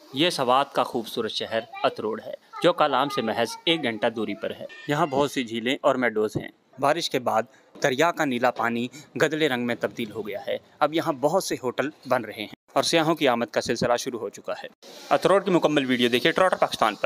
ये सवात का खूबसूरत शहर अतरोड है, जो कालाम से महज 1 घंटा दूरी पर है। यहाँ बहुत सी झीलें और मेडोज़ हैं। बारिश के बाद दरिया का नीला पानी गदले रंग में तब्दील हो गया है। अब यहाँ बहुत से होटल बन रहे हैं और सियाहों की आमद का सिलसिला शुरू हो चुका है। अतरोड की मुकम्मल वीडियो देखिए ट्रॉटर पाकिस्तान पर।